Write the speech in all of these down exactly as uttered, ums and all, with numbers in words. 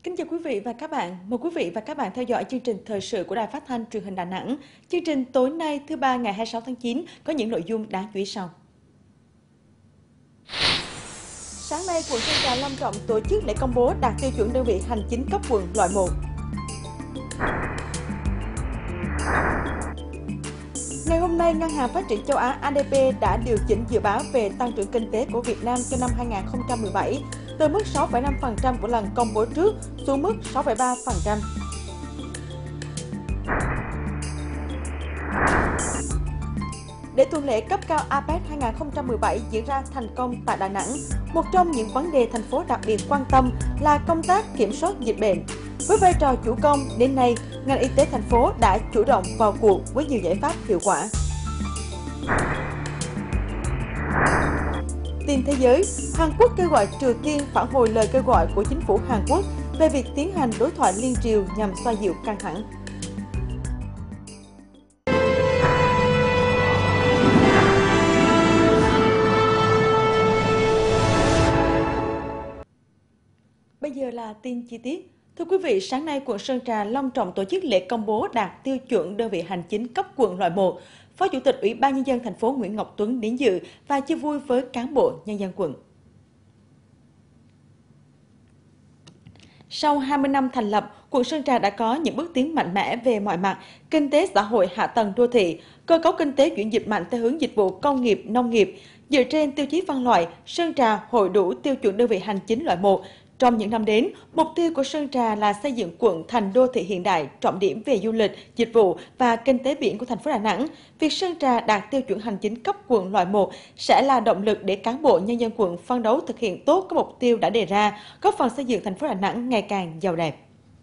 Kính chào quý vị và các bạn. Mời quý vị và các bạn theo dõi chương trình thời sự của Đài Phát thanh Truyền hình Đà Nẵng. Chương trình tối nay thứ ba ngày hai mươi sáu tháng chín có những nội dung đáng chú ý sau. Sáng nay, quận Sơn Trà long trọng tổ chức lễ công bố đạt tiêu chuẩn đơn vị hành chính cấp quận loại một. Ngày hôm nay, Ngân hàng Phát triển Châu Á A D B đã điều chỉnh dự báo về tăng trưởng kinh tế của Việt Nam cho năm hai nghìn không trăm mười bảy từ mức sáu phẩy năm phần trăm của lần công bố trước xuống mức sáu phẩy ba phần trăm. Để tuần lễ cấp cao a pếch hai nghìn không trăm mười bảy diễn ra thành công tại Đà Nẵng, một trong những vấn đề thành phố đặc biệt quan tâm là công tác kiểm soát dịch bệnh. Với vai trò chủ công, đến nay, ngành y tế thành phố đã chủ động vào cuộc với nhiều giải pháp hiệu quả. Tin thế giới, Hàn Quốc kêu gọi Triều Tiên phản hồi lời kêu gọi của chính phủ Hàn Quốc về việc tiến hành đối thoại liên triều nhằm xoa dịu căng thẳng. Bây giờ là tin chi tiết. Thưa quý vị, sáng nay quận Sơn Trà long trọng tổ chức lễ công bố đạt tiêu chuẩn đơn vị hành chính cấp quận loại một. Phó Chủ tịch Ủy ban Nhân dân thành phố Nguyễn Ngọc Tuấn đến dự và chia vui với cán bộ nhân dân quận. Sau hai mươi năm thành lập, quận Sơn Trà đã có những bước tiến mạnh mẽ về mọi mặt, kinh tế xã hội, hạ tầng đô thị, cơ cấu kinh tế chuyển dịch mạnh theo hướng dịch vụ công nghiệp, nông nghiệp. Dựa trên tiêu chí phân loại, Sơn Trà hội đủ tiêu chuẩn đơn vị hành chính loại một. Trong những năm đến, mục tiêu của Sơn Trà là xây dựng quận thành đô thị hiện đại, trọng điểm về du lịch, dịch vụ và kinh tế biển của thành phố Đà Nẵng. Việc Sơn Trà đạt tiêu chuẩn hành chính cấp quận loại một sẽ là động lực để cán bộ nhân dân quận phấn đấu thực hiện tốt các mục tiêu đã đề ra, góp phần xây dựng thành phố Đà Nẵng ngày càng giàu đẹp.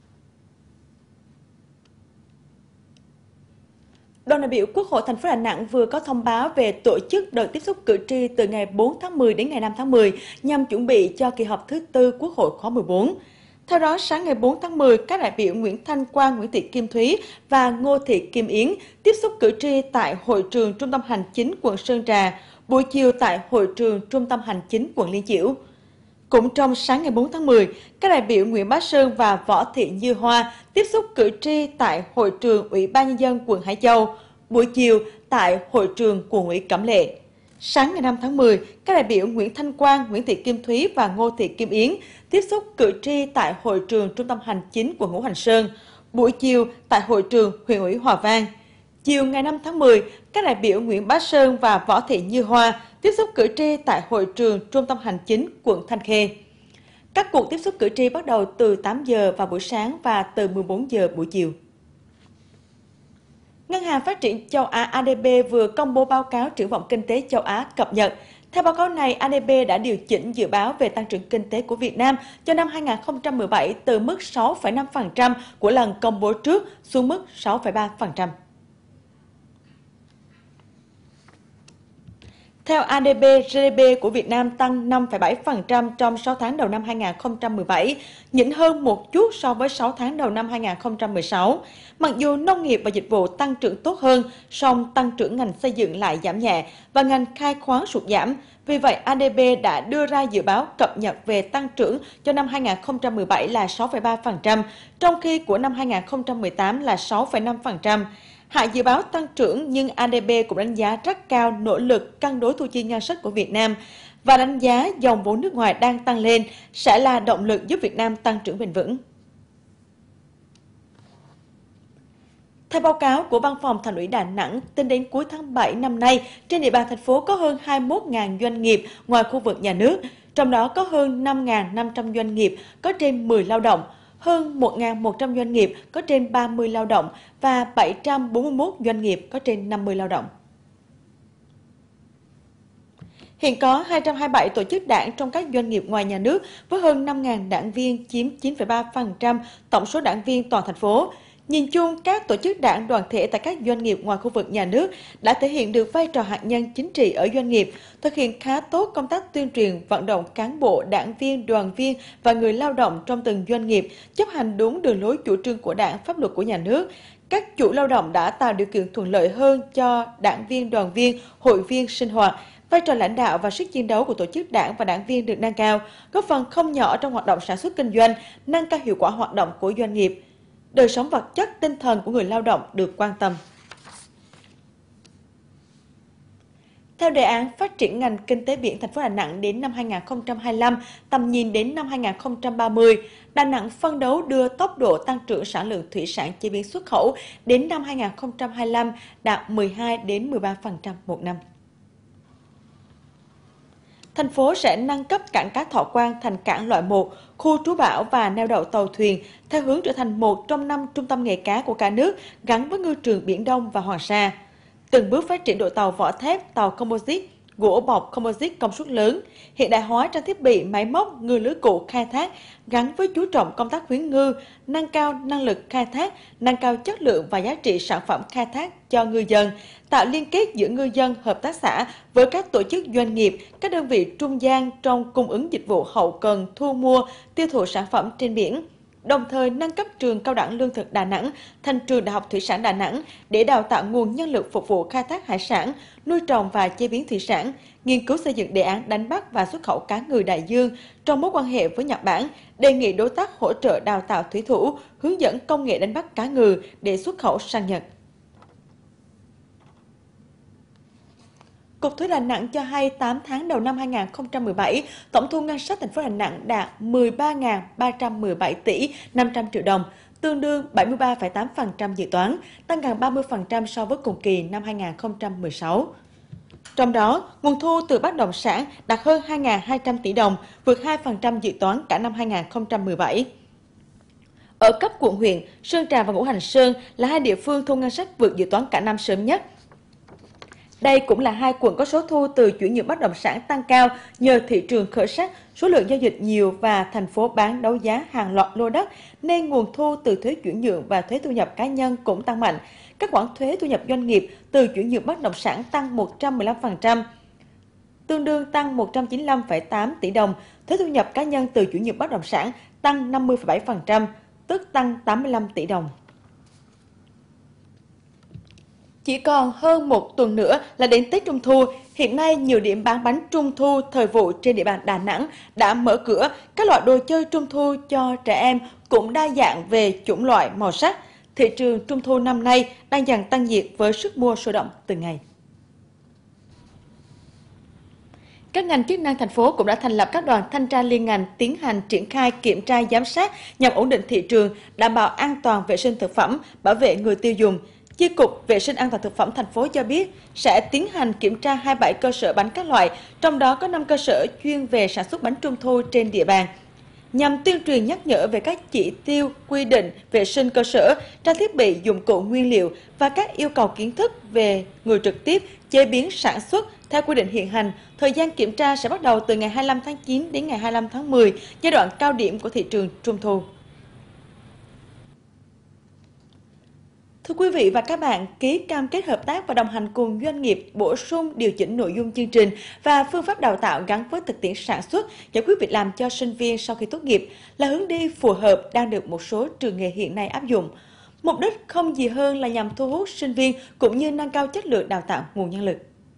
Đoàn đại biểu Quốc hội thành phố Đà Nẵng vừa có thông báo về tổ chức đợt tiếp xúc cử tri từ ngày bốn tháng mười đến ngày năm tháng mười nhằm chuẩn bị cho kỳ họp thứ tư Quốc hội khóa mười bốn. Theo đó, sáng ngày bốn tháng mười, các đại biểu Nguyễn Thanh Quang, Nguyễn Thị Kim Thúy và Ngô Thị Kim Yến tiếp xúc cử tri tại hội trường Trung tâm Hành chính quận Sơn Trà, buổi chiều tại hội trường Trung tâm Hành chính quận Liên Chiểu. Cũng trong sáng ngày bốn tháng mười, các đại biểu Nguyễn Bá Sơn và Võ Thị Như Hoa tiếp xúc cử tri tại hội trường Ủy ban Nhân dân quận Hải Châu, buổi chiều tại hội trường quận ủy Cẩm Lệ. Sáng ngày năm tháng mười, các đại biểu Nguyễn Thanh Quang, Nguyễn Thị Kim Thúy và Ngô Thị Kim Yến tiếp xúc cử tri tại hội trường Trung tâm Hành chính quận Ngũ Hành Sơn, buổi chiều tại hội trường huyện ủy Hòa Vang. Chiều ngày năm tháng mười, các đại biểu Nguyễn Bá Sơn và Võ Thị Như Hoa tiếp xúc cử tri tại hội trường Trung tâm Hành chính quận Thanh Khê. Các cuộc tiếp xúc cử tri bắt đầu từ tám giờ vào buổi sáng và từ mười bốn giờ buổi chiều. Ngân hàng Phát triển Châu Á A D B vừa công bố báo cáo triển vọng kinh tế châu Á cập nhật. Theo báo cáo này, A D B đã điều chỉnh dự báo về tăng trưởng kinh tế của Việt Nam cho năm hai nghìn không trăm mười bảy từ mức sáu phẩy năm phần trăm của lần công bố trước xuống mức sáu phẩy ba phần trăm. Theo A D B, G D P của Việt Nam tăng năm phẩy bảy phần trăm trong sáu tháng đầu năm hai nghìn không trăm mười bảy, nhỉnh hơn một chút so với sáu tháng đầu năm hai nghìn không trăm mười sáu. Mặc dù nông nghiệp và dịch vụ tăng trưởng tốt hơn, song tăng trưởng ngành xây dựng lại giảm nhẹ và ngành khai khoáng sụt giảm. Vì vậy, A D B đã đưa ra dự báo cập nhật về tăng trưởng cho năm hai nghìn không trăm mười bảy là sáu phẩy ba phần trăm, trong khi của năm hai nghìn không trăm mười tám là sáu phẩy năm phần trăm. Hạ dự báo tăng trưởng nhưng A D B cũng đánh giá rất cao nỗ lực cân đối thu chi ngân sách của Việt Nam và đánh giá dòng vốn nước ngoài đang tăng lên sẽ là động lực giúp Việt Nam tăng trưởng bền vững. Theo báo cáo của Văn phòng Thành ủy Đà Nẵng, tính đến cuối tháng bảy năm nay, trên địa bàn thành phố có hơn hai mươi mốt nghìn doanh nghiệp ngoài khu vực nhà nước, trong đó có hơn năm nghìn năm trăm doanh nghiệp có trên mười lao động, hơn một nghìn một trăm doanh nghiệp có trên ba mươi lao động và bảy trăm bốn mươi mốt doanh nghiệp có trên năm mươi lao động. Hiện có hai trăm hai mươi bảy tổ chức đảng trong các doanh nghiệp ngoài nhà nước với hơn năm nghìn đảng viên chiếm chín phẩy ba phần trăm tổng số đảng viên toàn thành phố. Nhìn chung, các tổ chức đảng đoàn thể tại các doanh nghiệp ngoài khu vực nhà nước đã thể hiện được vai trò hạt nhân chính trị ở doanh nghiệp, thực hiện khá tốt công tác tuyên truyền, vận động cán bộ, đảng viên, đoàn viên và người lao động trong từng doanh nghiệp chấp hành đúng đường lối chủ trương của Đảng, pháp luật của nhà nước. Các chủ lao động đã tạo điều kiện thuận lợi hơn cho đảng viên, đoàn viên, hội viên sinh hoạt Vai trò lãnh đạo và sức chiến đấu của tổ chức đảng và đảng viên được nâng cao, góp phần không nhỏ trong hoạt động sản xuất kinh doanh, nâng cao hiệu quả hoạt động của doanh nghiệp. Đời sống vật chất, tinh thần của người lao động được quan tâm. Theo đề án phát triển ngành kinh tế biển thành phố Đà Nẵng đến năm hai nghìn không trăm hai mươi lăm, tầm nhìn đến năm hai nghìn không trăm ba mươi, Đà Nẵng phấn đấu đưa tốc độ tăng trưởng sản lượng thủy sản chế biến xuất khẩu đến năm hai nghìn không trăm hai mươi lăm đạt mười hai đến mười ba phần trăm một năm. Thành phố sẽ nâng cấp cảng cá Thọ Quang thành cảng loại một, khu trú bão và neo đậu tàu thuyền, theo hướng trở thành một trong năm trung tâm nghề cá của cả nước gắn với ngư trường Biển Đông và Hoàng Sa. Từng bước phát triển đội tàu vỏ thép, tàu composite, gỗ bọc composite công suất lớn, hiện đại hóa trang thiết bị, máy móc, ngư lưới cụ khai thác gắn với chú trọng công tác khuyến ngư, nâng cao năng lực khai thác, nâng cao chất lượng và giá trị sản phẩm khai thác cho ngư dân, tạo liên kết giữa ngư dân, hợp tác xã với các tổ chức doanh nghiệp, các đơn vị trung gian trong cung ứng dịch vụ hậu cần, thu mua, tiêu thụ sản phẩm trên biển. Đồng thời nâng cấp trường Cao đẳng Lương thực Đà Nẵng thành trường Đại học Thủy sản Đà Nẵng để đào tạo nguồn nhân lực phục vụ khai thác hải sản, nuôi trồng và chế biến thủy sản, nghiên cứu xây dựng đề án đánh bắt và xuất khẩu cá ngừ đại dương trong mối quan hệ với Nhật Bản, đề nghị đối tác hỗ trợ đào tạo thủy thủ, hướng dẫn công nghệ đánh bắt cá ngừ để xuất khẩu sang Nhật. Cục Thuế Đà Nẵng cho hay tám tháng đầu năm hai nghìn không trăm mười bảy, tổng thu ngân sách thành phố Đà Nẵng đạt mười ba nghìn ba trăm mười bảy tỷ năm trăm triệu đồng, tương đương bảy mươi ba phẩy tám phần trăm dự toán, tăng gần ba mươi phần trăm so với cùng kỳ năm hai nghìn không trăm mười sáu. Trong đó, nguồn thu từ bất động sản đạt hơn hai nghìn hai trăm tỷ đồng, vượt hai phần trăm dự toán cả năm hai nghìn không trăm mười bảy. Ở cấp quận huyện, Sơn Trà và Ngũ Hành Sơn là hai địa phương thu ngân sách vượt dự toán cả năm sớm nhất. Đây cũng là hai quận có số thu từ chuyển nhượng bất động sản tăng cao nhờ thị trường khởi sắc, số lượng giao dịch nhiều và thành phố bán đấu giá hàng loạt lô đất, nên nguồn thu từ thuế chuyển nhượng và thuế thu nhập cá nhân cũng tăng mạnh. Các khoản thuế thu nhập doanh nghiệp từ chuyển nhượng bất động sản tăng một trăm mười lăm phần trăm, tương đương tăng một trăm chín mươi lăm phẩy tám tỷ đồng, thuế thu nhập cá nhân từ chuyển nhượng bất động sản tăng năm mươi phẩy bảy phần trăm, tức tăng tám mươi lăm tỷ đồng. Chỉ còn hơn một tuần nữa là đến Tết Trung Thu, hiện nay nhiều điểm bán bánh Trung Thu thời vụ trên địa bàn Đà Nẵng đã mở cửa. Các loại đồ chơi Trung Thu cho trẻ em cũng đa dạng về chủng loại, màu sắc. Thị trường Trung Thu năm nay đang dần tăng nhiệt với sức mua sôi động từng ngày. Các ngành chức năng thành phố cũng đã thành lập các đoàn thanh tra liên ngành tiến hành triển khai kiểm tra giám sát nhằm ổn định thị trường, đảm bảo an toàn vệ sinh thực phẩm, bảo vệ người tiêu dùng. Chi cục Vệ sinh an toàn thực phẩm thành phố cho biết sẽ tiến hành kiểm tra hai mươi bảy cơ sở bánh các loại, trong đó có năm cơ sở chuyên về sản xuất bánh Trung Thu trên địa bàn. Nhằm tuyên truyền nhắc nhở về các chỉ tiêu, quy định vệ sinh cơ sở, trang thiết bị, dụng cụ, nguyên liệu và các yêu cầu kiến thức về người trực tiếp chế biến sản xuất theo quy định hiện hành, thời gian kiểm tra sẽ bắt đầu từ ngày hai mươi lăm tháng chín đến ngày hai mươi lăm tháng mười, giai đoạn cao điểm của thị trường Trung Thu. Thưa quý vị và các bạn, ký cam kết hợp tác và đồng hành cùng doanh nghiệp, bổ sung điều chỉnh nội dung chương trình và phương pháp đào tạo gắn với thực tiễn sản xuất, giải quyết việc làm cho sinh viên sau khi tốt nghiệp là hướng đi phù hợp đang được một số trường nghề hiện nay áp dụng. Mục đích không gì hơn là nhằm thu hút sinh viên cũng như nâng cao chất lượng đào tạo nguồn nhân lực.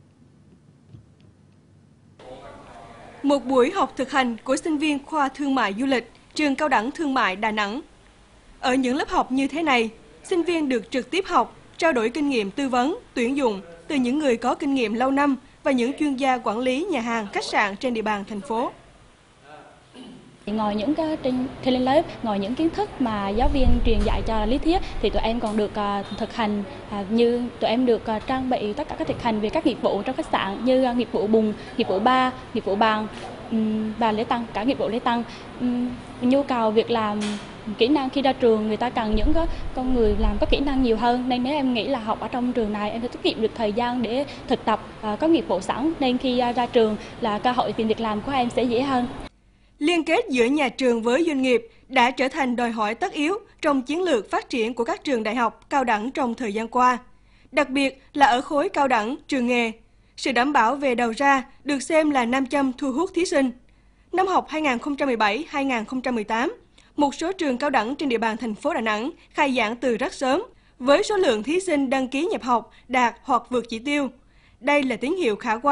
Một buổi học thực hành của sinh viên khoa Thương mại Du lịch, trường Cao đẳng Thương mại Đà Nẵng. Ở những lớp học như thế này, sinh viên được trực tiếp học, trao đổi kinh nghiệm tư vấn, tuyển dụng từ những người có kinh nghiệm lâu năm và những chuyên gia quản lý nhà hàng, khách sạn trên địa bàn thành phố. Ngoài những cái trên khi lên lớp, ngoài những kiến thức mà giáo viên truyền dạy cho lý thuyết thì tụi em còn được uh, thực hành, uh, như tụi em được uh, trang bị tất cả các thực hành về các nghiệp vụ trong khách sạn như uh, nghiệp vụ bùng, nghiệp vụ bar, nghiệp vụ bàn um, và lễ tăng, cả nghiệp vụ lễ tăng. Um, nhu cầu việc làm, kỹ năng khi ra trường người ta cần những con người làm có kỹ năng nhiều hơn, nên nếu em nghĩ là học ở trong trường này em sẽ tiết kiệm được thời gian để thực tập, uh, có nghiệp vụ sẵn, nên khi uh, ra trường là cơ hội tìm việc làm của em sẽ dễ hơn. Liên kết giữa nhà trường với doanh nghiệp đã trở thành đòi hỏi tất yếu trong chiến lược phát triển của các trường đại học, cao đẳng trong thời gian qua. Đặc biệt là ở khối cao đẳng, trường nghề, sự đảm bảo về đầu ra được xem là nam châm thu hút thí sinh. Năm học hai nghìn không trăm mười bảy hai nghìn không trăm mười tám, một số trường cao đẳng trên địa bàn thành phố Đà Nẵng khai giảng từ rất sớm, với số lượng thí sinh đăng ký nhập học đạt hoặc vượt chỉ tiêu. Đây là tín hiệu khả quan,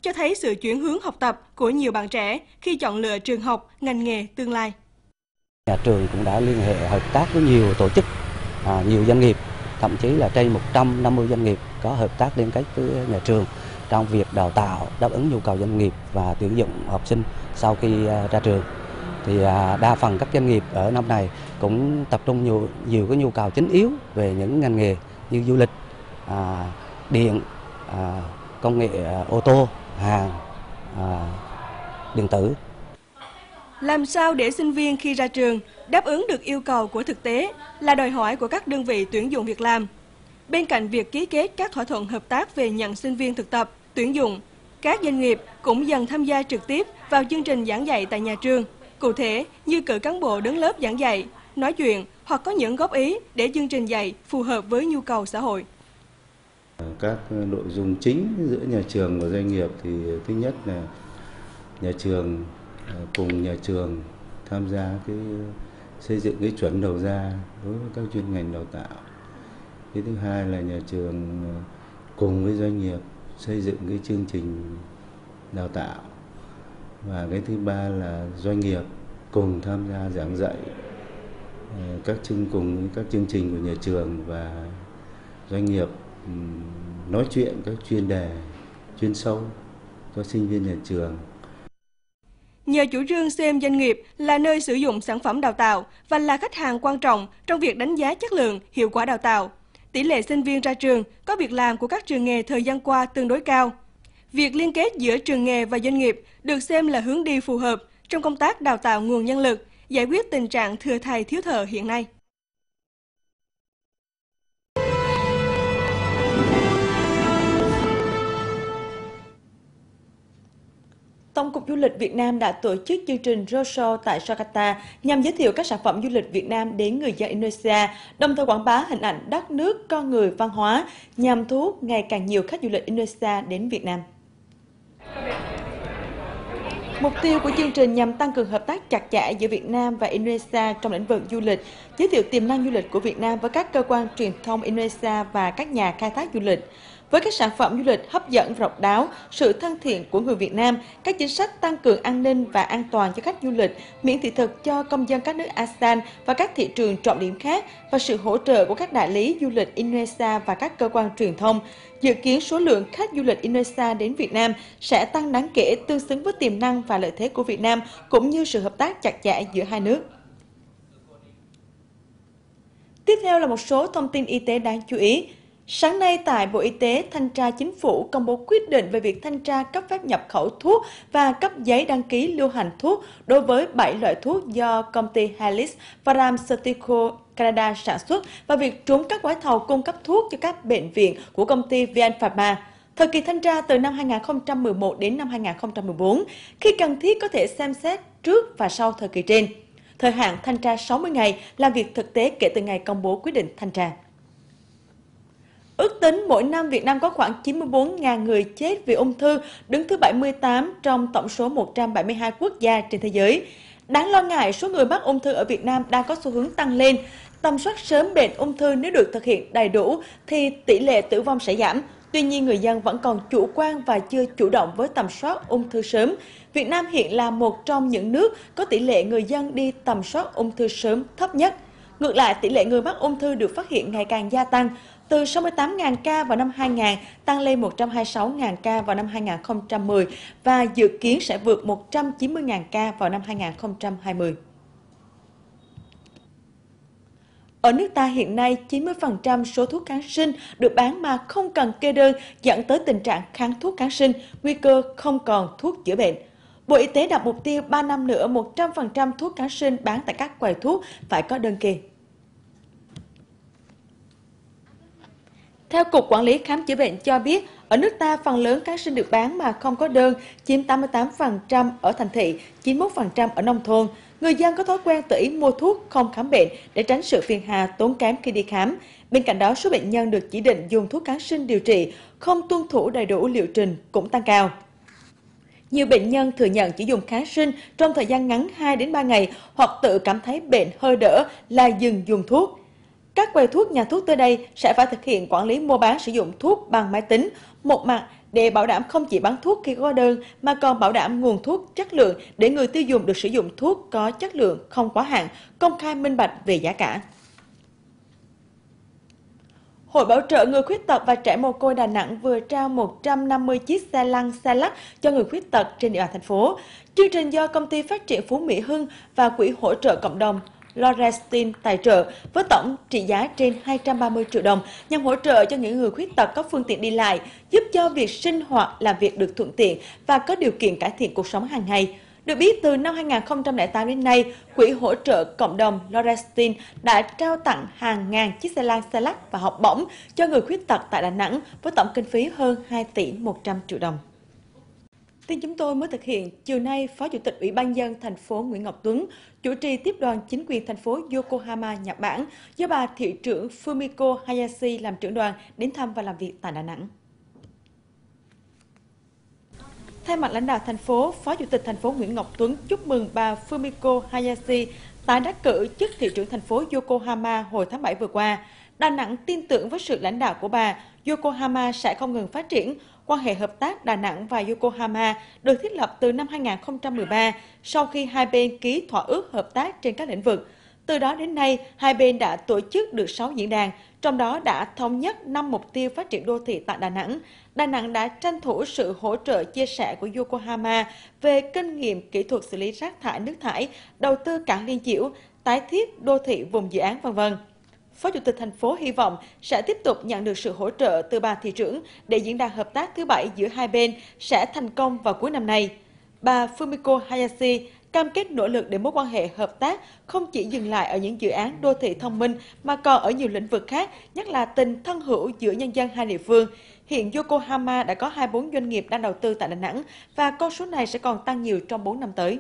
cho thấy sự chuyển hướng học tập của nhiều bạn trẻ khi chọn lựa trường học, ngành nghề tương lai. Nhà trường cũng đã liên hệ hợp tác với nhiều tổ chức, à, nhiều doanh nghiệp, thậm chí là trên một trăm năm mươi doanh nghiệp có hợp tác liên kết với nhà trường trong việc đào tạo đáp ứng nhu cầu doanh nghiệp và tuyển dụng học sinh sau khi à, ra trường. Thì à, đa phần các doanh nghiệp ở năm này cũng tập trung nhiều nhiều cái nhu cầu chính yếu về những ngành nghề như du lịch, à, điện, à, công nghệ à, ô tô, hàng, à, điện tử. Làm sao để sinh viên khi ra trường đáp ứng được yêu cầu của thực tế là đòi hỏi của các đơn vị tuyển dụng việc làm. Bên cạnh việc ký kết các thỏa thuận hợp tác về nhận sinh viên thực tập, tuyển dụng, các doanh nghiệp cũng dần tham gia trực tiếp vào chương trình giảng dạy tại nhà trường. Cụ thể như cử cán bộ đứng lớp giảng dạy, nói chuyện hoặc có những góp ý để chương trình dạy phù hợp với nhu cầu xã hội. Các nội dung chính giữa nhà trường và doanh nghiệp thì thứ nhất là nhà trường cùng nhà trường tham gia cái xây dựng cái chuẩn đầu ra đối với các chuyên ngành đào tạo. Cái thứ hai là nhà trường cùng với doanh nghiệp xây dựng cái chương trình đào tạo. Và cái thứ ba là doanh nghiệp cùng tham gia giảng dạy các chương cùng các chương trình của nhà trường và doanh nghiệp nói chuyện các chuyên đề chuyên sâu cho sinh viên nhà trường. Nhờ chủ trương xem doanh nghiệp là nơi sử dụng sản phẩm đào tạo và là khách hàng quan trọng trong việc đánh giá chất lượng, hiệu quả đào tạo, tỷ lệ sinh viên ra trường có việc làm của các trường nghề thời gian qua tương đối cao. Việc liên kết giữa trường nghề và doanh nghiệp được xem là hướng đi phù hợp trong công tác đào tạo nguồn nhân lực, giải quyết tình trạng thừa thầy thiếu thợ hiện nay. Tổng cục Du lịch Việt Nam đã tổ chức chương trình roadshow tại Jakarta nhằm giới thiệu các sản phẩm du lịch Việt Nam đến người dân Indonesia, đồng thời quảng bá hình ảnh đất nước, con người, văn hóa nhằm thu hút ngày càng nhiều khách du lịch Indonesia đến Việt Nam. Mục tiêu của chương trình nhằm tăng cường hợp tác chặt chẽ giữa Việt Nam và Indonesia trong lĩnh vực du lịch, giới thiệu tiềm năng du lịch của Việt Nam với các cơ quan truyền thông Indonesia và các nhà khai thác du lịch. Với các sản phẩm du lịch hấp dẫn và độc đáo, sự thân thiện của người Việt Nam, các chính sách tăng cường an ninh và an toàn cho khách du lịch, miễn thị thực cho công dân các nước a sê an và các thị trường trọng điểm khác, và sự hỗ trợ của các đại lý du lịch Indonesia và các cơ quan truyền thông, dự kiến số lượng khách du lịch Indonesia đến Việt Nam sẽ tăng đáng kể, tương xứng với tiềm năng và lợi thế của Việt Nam, cũng như sự hợp tác chặt chẽ giữa hai nước. Tiếp theo là một số thông tin y tế đáng chú ý. Sáng nay tại Bộ Y tế, Thanh tra Chính phủ công bố quyết định về việc thanh tra cấp phép nhập khẩu thuốc và cấp giấy đăng ký lưu hành thuốc đối với bảy loại thuốc do công ty Helix Pharmaceutical Canada sản xuất và việc trúng các gói thầu cung cấp thuốc cho các bệnh viện của công ty vê en Pharma. Thời kỳ thanh tra từ năm hai nghìn không trăm mười một đến năm hai nghìn không trăm mười bốn, khi cần thiết có thể xem xét trước và sau thời kỳ trên. Thời hạn thanh tra sáu mươi ngày, làm việc thực tế kể từ ngày công bố quyết định thanh tra. Ước tính mỗi năm Việt Nam có khoảng chín mươi bốn nghìn người chết vì ung thư, đứng thứ bảy mươi tám trong tổng số một trăm bảy mươi hai quốc gia trên thế giới. Đáng lo ngại, số người mắc ung thư ở Việt Nam đang có xu hướng tăng lên. Tầm soát sớm bệnh ung thư nếu được thực hiện đầy đủ thì tỷ lệ tử vong sẽ giảm. Tuy nhiên, người dân vẫn còn chủ quan và chưa chủ động với tầm soát ung thư sớm. Việt Nam hiện là một trong những nước có tỷ lệ người dân đi tầm soát ung thư sớm thấp nhất. Ngược lại, tỷ lệ người mắc ung thư được phát hiện ngày càng gia tăng, từ sáu mươi tám nghìn ca vào năm hai nghìn tăng lên một trăm hai mươi sáu nghìn ca vào năm hai nghìn không trăm mười và dự kiến sẽ vượt một trăm chín mươi nghìn ca vào năm hai nghìn không trăm hai mươi. Ở nước ta hiện nay, chín mươi phần trăm số thuốc kháng sinh được bán mà không cần kê đơn, dẫn tới tình trạng kháng thuốc kháng sinh, nguy cơ không còn thuốc chữa bệnh. Bộ Y tế đặt mục tiêu ba năm nữa một trăm phần trăm thuốc kháng sinh bán tại các quầy thuốc phải có đơn kê. Theo Cục Quản lý Khám chữa bệnh cho biết, ở nước ta phần lớn kháng sinh được bán mà không có đơn, chiếm tám mươi tám phần trăm ở thành thị, chín mươi mốt phần trăm ở nông thôn. Người dân có thói quen tự ý mua thuốc không khám bệnh để tránh sự phiền hà tốn kém khi đi khám. Bên cạnh đó, số bệnh nhân được chỉ định dùng thuốc kháng sinh điều trị không tuân thủ đầy đủ liệu trình cũng tăng cao. Nhiều bệnh nhân thừa nhận chỉ dùng kháng sinh trong thời gian ngắn hai đến ba ngày hoặc tự cảm thấy bệnh hơi đỡ là dừng dùng thuốc. Các quầy thuốc, nhà thuốc tới đây sẽ phải thực hiện quản lý mua bán sử dụng thuốc bằng máy tính, một mặt để bảo đảm không chỉ bán thuốc khi có đơn mà còn bảo đảm nguồn thuốc chất lượng để người tiêu dùng được sử dụng thuốc có chất lượng, không quá hạn, công khai minh bạch về giá cả. Hội Bảo trợ người khuyết tật và trẻ mồ côi Đà Nẵng vừa trao một trăm năm mươi chiếc xe lăn, xe lắc cho người khuyết tật trên địa bàn thành phố. Chương trình do Công ty Phát triển Phú Mỹ Hưng và Quỹ hỗ trợ cộng đồng Lorestin tài trợ với tổng trị giá trên hai trăm ba mươi triệu đồng nhằm hỗ trợ cho những người khuyết tật có phương tiện đi lại, giúp cho việc sinh hoạt, làm việc được thuận tiện và có điều kiện cải thiện cuộc sống hàng ngày. Được biết, từ năm hai nghìn không trăm lẻ tám đến nay, Quỹ hỗ trợ cộng đồng Lorestin đã trao tặng hàng ngàn chiếc xe lăn, xe lắc và học bổng cho người khuyết tật tại Đà Nẵng với tổng kinh phí hơn hai tỷ một trăm triệu đồng. Tin chúng tôi mới thực hiện, chiều nay, Phó Chủ tịch Ủy ban nhân dân thành phố Nguyễn Ngọc Tuấn chủ trì tiếp đoàn chính quyền thành phố Yokohama, Nhật Bản do bà thị trưởng Fumiko Hayashi làm trưởng đoàn đến thăm và làm việc tại Đà Nẵng. Thay mặt lãnh đạo thành phố, Phó Chủ tịch thành phố Nguyễn Ngọc Tuấn chúc mừng bà Fumiko Hayashi tái đắc cử chức thị trưởng thành phố Yokohama hồi tháng bảy vừa qua. Đà Nẵng tin tưởng với sự lãnh đạo của bà, Yokohama sẽ không ngừng phát triển. Quan hệ hợp tác Đà Nẵng và Yokohama được thiết lập từ năm hai nghìn không trăm mười ba sau khi hai bên ký thỏa ước hợp tác trên các lĩnh vực. Từ đó đến nay, hai bên đã tổ chức được sáu diễn đàn, trong đó đã thống nhất năm mục tiêu phát triển đô thị tại Đà Nẵng. Đà Nẵng đã tranh thủ sự hỗ trợ chia sẻ của Yokohama về kinh nghiệm kỹ thuật xử lý rác thải nước thải, đầu tư cảng Liên Chiểu, tái thiết đô thị vùng dự án, vân vân. Phó Chủ tịch thành phố hy vọng sẽ tiếp tục nhận được sự hỗ trợ từ bà thị trưởng để diễn đàn hợp tác thứ bảy giữa hai bên sẽ thành công vào cuối năm nay. Bà Fumiko Hayashi cam kết nỗ lực để mối quan hệ hợp tác không chỉ dừng lại ở những dự án đô thị thông minh mà còn ở nhiều lĩnh vực khác, nhất là tình thân hữu giữa nhân dân hai địa phương. Hiện Yokohama đã có hai mươi bốn doanh nghiệp đang đầu tư tại Đà Nẵng và con số này sẽ còn tăng nhiều trong bốn năm tới.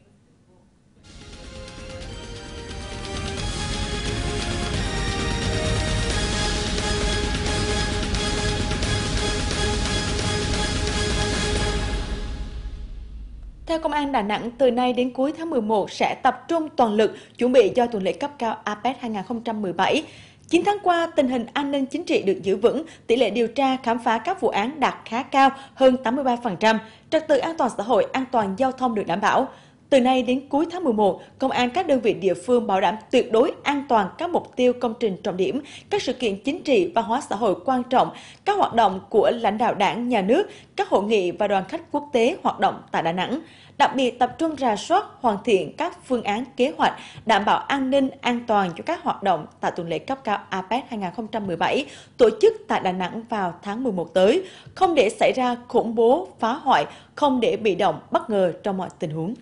Theo Công an Đà Nẵng, từ nay đến cuối tháng mười một sẽ tập trung toàn lực chuẩn bị cho tuần lễ cấp cao a pếch hai nghìn không trăm mười bảy. chín tháng qua, tình hình an ninh chính trị được giữ vững, tỷ lệ điều tra khám phá các vụ án đạt khá cao, hơn tám mươi ba phần trăm, trật tự an toàn xã hội, an toàn giao thông được đảm bảo. Từ nay đến cuối tháng mười một, Công an các đơn vị địa phương bảo đảm tuyệt đối an toàn các mục tiêu công trình trọng điểm, các sự kiện chính trị, văn hóa xã hội quan trọng, các hoạt động của lãnh đạo Đảng, Nhà nước, các hội nghị và đoàn khách quốc tế hoạt động tại Đà Nẵng. Đặc biệt tập trung rà soát, hoàn thiện các phương án kế hoạch, đảm bảo an ninh, an toàn cho các hoạt động tại tuần lễ cấp cao a pếch hai nghìn không trăm mười bảy tổ chức tại Đà Nẵng vào tháng mười một tới, không để xảy ra khủng bố, phá hoại, không để bị động, bất ngờ trong mọi tình huống.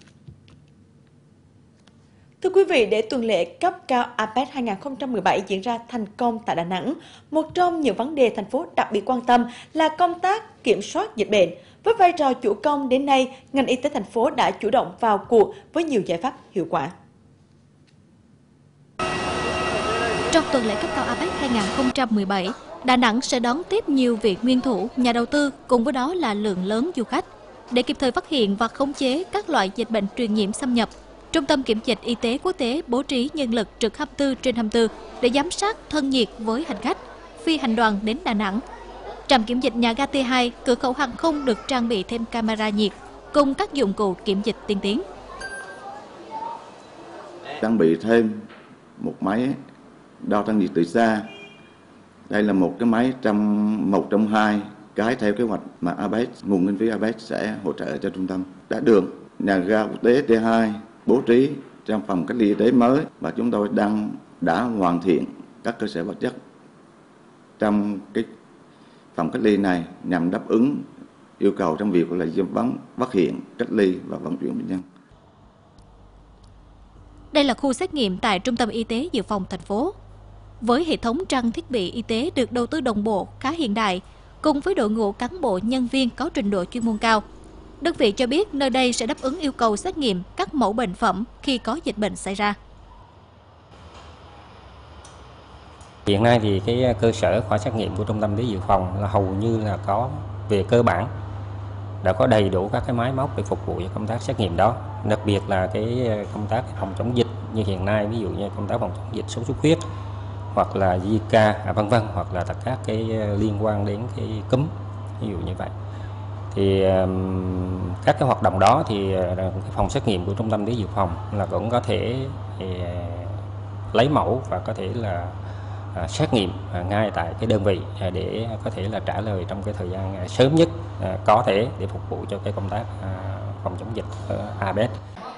Thưa quý vị, để tuần lễ cấp cao a pếch hai nghìn không trăm mười bảy diễn ra thành công tại Đà Nẵng, một trong những vấn đề thành phố đặc biệt quan tâm là công tác kiểm soát dịch bệnh. Với vai trò chủ công đến nay, ngành y tế thành phố đã chủ động vào cuộc với nhiều giải pháp hiệu quả. Trong tuần lễ cấp cao a pếch hai nghìn không trăm mười bảy, Đà Nẵng sẽ đón tiếp nhiều vị nguyên thủ, nhà đầu tư, cùng với đó là lượng lớn du khách. Để kịp thời phát hiện và khống chế các loại dịch bệnh truyền nhiễm xâm nhập, Trung tâm Kiểm dịch Y tế Quốc tế bố trí nhân lực trực hai mươi tư trên hai mươi tư để giám sát thân nhiệt với hành khách, phi hành đoàn đến Đà Nẵng. Trạm kiểm dịch nhà ga T hai, cửa khẩu hàng không được trang bị thêm camera nhiệt cùng các dụng cụ kiểm dịch tiên tiến. Trang bị thêm một máy đo thân nhiệt từ xa. Đây là một cái máy trong một trong hai cái theo kế hoạch mà a pếch, nguồn kinh phí a pếch sẽ hỗ trợ cho trung tâm. Đã được nhà ga quốc tế T hai bố trí trong phòng cách ly y tế mới và chúng tôi đang đã hoàn thiện các cơ sở vật chất trong cái phòng cách ly này nhằm đáp ứng yêu cầu trong việc là dân vấn, phát hiện, cách ly và vận chuyển bệnh nhân. Đây là khu xét nghiệm tại Trung tâm Y tế Dự phòng thành phố. Với hệ thống trang thiết bị y tế được đầu tư đồng bộ khá hiện đại, cùng với đội ngũ cán bộ nhân viên có trình độ chuyên môn cao, đơn vị cho biết nơi đây sẽ đáp ứng yêu cầu xét nghiệm các mẫu bệnh phẩm khi có dịch bệnh xảy ra. Hiện nay thì cái cơ sở khoa xét nghiệm của Trung tâm Y tế Dự phòng là hầu như là có về cơ bản đã có đầy đủ các cái máy móc để phục vụ cho công tác xét nghiệm đó. Đặc biệt là cái công tác phòng chống dịch như hiện nay, ví dụ như công tác phòng chống dịch sốt xuất huyết hoặc là Zika, à, vân vân, hoặc là tất các cái liên quan đến cái cúm, ví dụ như vậy. Thì các cái hoạt động đó thì phòng xét nghiệm của Trung tâm Y tế Dự phòng là cũng có thể thì, lấy mẫu và có thể là à, xét nghiệm à, ngay tại cái đơn vị à, để có thể là trả lời trong cái thời gian à, sớm nhất à, có thể để phục vụ cho cái công tác à, phòng chống dịch ở a bê ét.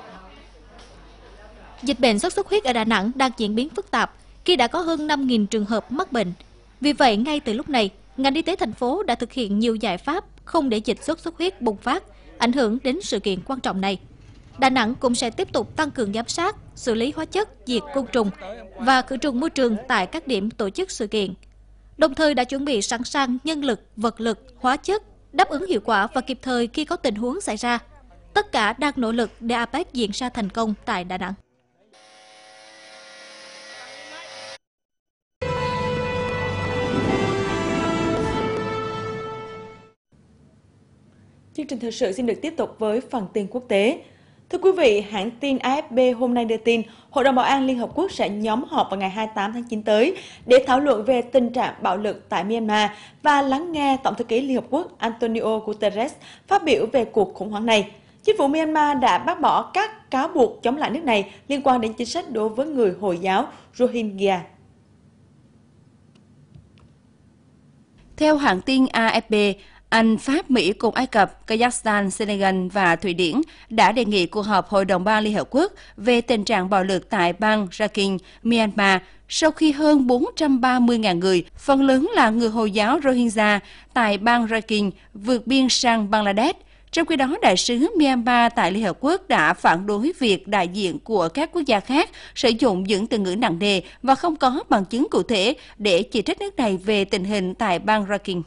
Dịch bệnh sốt xuất huyết ở Đà Nẵng đang diễn biến phức tạp khi đã có hơn năm nghìn trường hợp mắc bệnh. Vì vậy, ngay từ lúc này, ngành y tế thành phố đã thực hiện nhiều giải pháp không để dịch sốt xuất huyết bùng phát, ảnh hưởng đến sự kiện quan trọng này. Đà Nẵng cũng sẽ tiếp tục tăng cường giám sát, xử lý hóa chất, diệt côn trùng và khử trùng môi trường tại các điểm tổ chức sự kiện. Đồng thời đã chuẩn bị sẵn sàng nhân lực, vật lực, hóa chất, đáp ứng hiệu quả và kịp thời khi có tình huống xảy ra. Tất cả đang nỗ lực để a pếch diễn ra thành công tại Đà Nẵng. Chương trình thời sự xin được tiếp tục với phần tin quốc tế. Thưa quý vị, hãng tin a ép pê hôm nay đưa tin Hội đồng Bảo an Liên Hợp Quốc sẽ nhóm họp vào ngày hai mươi tám tháng chín tới để thảo luận về tình trạng bạo lực tại Myanmar và lắng nghe Tổng thư ký Liên Hợp Quốc Antonio Guterres phát biểu về cuộc khủng hoảng này. Chính phủ Myanmar đã bác bỏ các cáo buộc chống lại nước này liên quan đến chính sách đối với người Hồi giáo Rohingya. Theo hãng tin a ép pê, Anh, Pháp, Mỹ cùng Ai Cập, Kazakhstan, Senegal và Thụy Điển đã đề nghị cuộc họp Hội đồng Bảo an Liên Hợp Quốc về tình trạng bạo lực tại bang Rakhine, Myanmar sau khi hơn bốn trăm ba mươi nghìn người, phần lớn là người Hồi giáo Rohingya tại bang Rakhine vượt biên sang Bangladesh. Trong khi đó, đại sứ Myanmar tại Liên Hợp Quốc đã phản đối việc đại diện của các quốc gia khác sử dụng những từ ngữ nặng nề và không có bằng chứng cụ thể để chỉ trích nước này về tình hình tại bang Rakhine.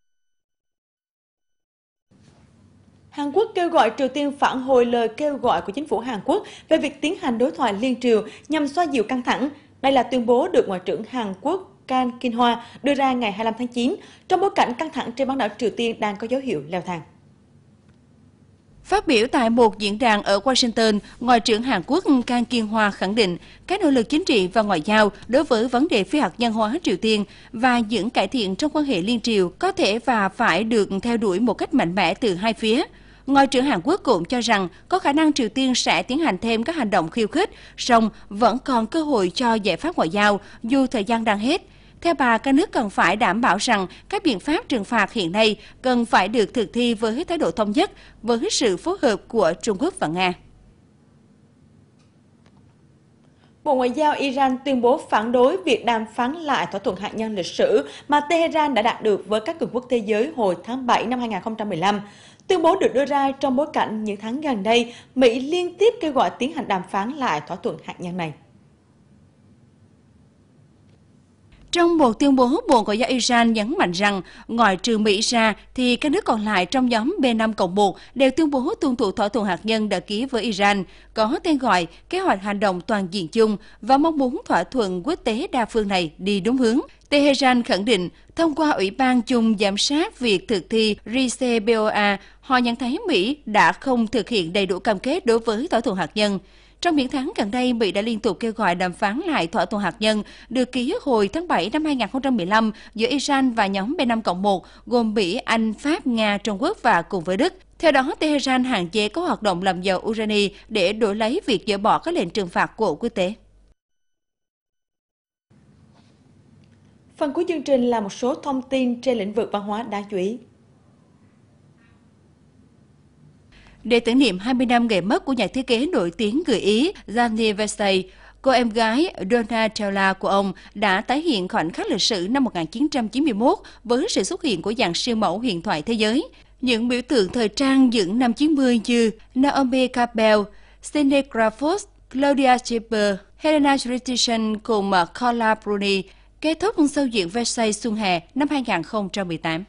Hàn Quốc kêu gọi Triều Tiên phản hồi lời kêu gọi của chính phủ Hàn Quốc về việc tiến hành đối thoại liên triều nhằm xoa dịu căng thẳng. Đây là tuyên bố được Ngoại trưởng Hàn Quốc Kang Kyung-hwa đưa ra ngày hai mươi lăm tháng chín, trong bối cảnh căng thẳng trên bán đảo Triều Tiên đang có dấu hiệu leo thang. Phát biểu tại một diễn đàn ở Washington, Ngoại trưởng Hàn Quốc Kang Kyung-hwa khẳng định các nỗ lực chính trị và ngoại giao đối với vấn đề phi hạt nhân hóa Triều Tiên và những cải thiện trong quan hệ liên triều có thể và phải được theo đuổi một cách mạnh mẽ từ hai phía. Ngoại trưởng Hàn Quốc cũng cho rằng có khả năng Triều Tiên sẽ tiến hành thêm các hành động khiêu khích, song vẫn còn cơ hội cho giải pháp ngoại giao dù thời gian đang hết. Theo bà, các nước cần phải đảm bảo rằng các biện pháp trừng phạt hiện nay cần phải được thực thi với thái độ thống nhất với sự phối hợp của Trung Quốc và Nga. Bộ Ngoại giao Iran tuyên bố phản đối việc đàm phán lại thỏa thuận hạt nhân lịch sử mà Tehran đã đạt được với các cường quốc thế giới hồi tháng bảy năm hai nghìn không trăm mười lăm. Tuyên bố được đưa ra trong bối cảnh những tháng gần đây, Mỹ liên tiếp kêu gọi tiến hành đàm phán lại thỏa thuận hạt nhân này. Trong một tuyên bố, Bộ Ngoại giao Iran nhấn mạnh rằng, ngoại trừ Mỹ ra, thì các nước còn lại trong nhóm B năm cộng một đều tuyên bố tuân thủ thỏa thuận hạt nhân đã ký với Iran, có tên gọi Kế hoạch hành động toàn diện chung và mong muốn thỏa thuận quốc tế đa phương này đi đúng hướng. Tehran khẳng định, thông qua Ủy ban chung giám sát việc thực thi R C P O A, họ nhận thấy Mỹ đã không thực hiện đầy đủ cam kết đối với thỏa thuận hạt nhân. Trong những tháng gần đây, Mỹ đã liên tục kêu gọi đàm phán lại thỏa thuận hạt nhân được ký hồi tháng bảy năm hai nghìn không trăm mười lăm giữa Iran và nhóm B năm cộng một gồm Mỹ, Anh, Pháp, Nga, Trung Quốc và cùng với Đức. Theo đó, Tehran hạn chế các hoạt động làm dầu urani để đổi lấy việc dỡ bỏ các lệnh trừng phạt của quốc tế. Phần cuối chương trình là một số thông tin trên lĩnh vực văn hóa đáng chú ý. Để tưởng niệm hai mươi năm ngày mất của nhà thiết kế nổi tiếng người Ý Gianni Versailles, cô em gái Donatella của ông đã tái hiện khoảnh khắc lịch sử năm một nghìn chín trăm chín mươi mốt với sự xuất hiện của dàn siêu mẫu huyền thoại thế giới. Những biểu tượng thời trang những năm chín mươi như Naomi Campbell, Cindy Crawford, Claudia Schiffer, Helena Christensen cùng Carla Bruni kết thúc show diễn Versailles xuân hè năm hai nghìn không trăm mười tám.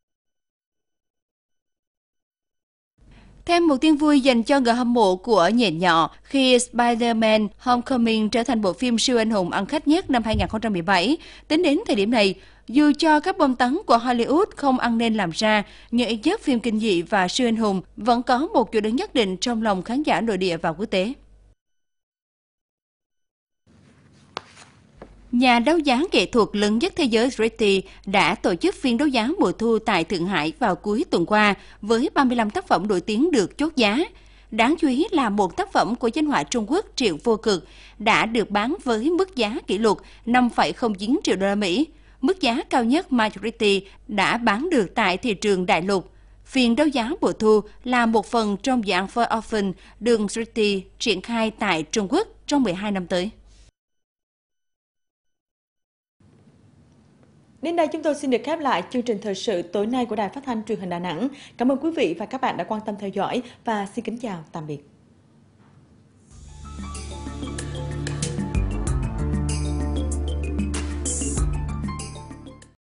Thêm một tin vui dành cho người hâm mộ của nhện nhỏ khi Spider-Man Homecoming trở thành bộ phim siêu anh hùng ăn khách nhất năm hai nghìn không trăm mười bảy. Tính đến thời điểm này, dù cho các bom tấn của Hollywood không ăn nên làm ra, nhưng ít nhất phim kinh dị và siêu anh hùng vẫn có một chỗ đứng nhất định trong lòng khán giả nội địa và quốc tế. Nhà đấu giá nghệ thuật lớn nhất thế giới Getty đã tổ chức phiên đấu giá mùa thu tại Thượng Hải vào cuối tuần qua với ba mươi lăm tác phẩm nổi tiếng được chốt giá. Đáng chú ý là một tác phẩm của danh họa Trung Quốc Triệu Vô Cực đã được bán với mức giá kỷ lục năm phẩy không chín triệu đô la Mỹ, mức giá cao nhất mà Getty đã bán được tại thị trường đại lục. Phiên đấu giá mùa thu là một phần trong dự án For Orphan được Getty triển khai tại Trung Quốc trong mười hai năm tới. Đến đây chúng tôi xin được khép lại chương trình thời sự tối nay của Đài Phát thanh Truyền hình Đà Nẵng. Cảm ơn quý vị và các bạn đã quan tâm theo dõi và xin kính chào tạm biệt.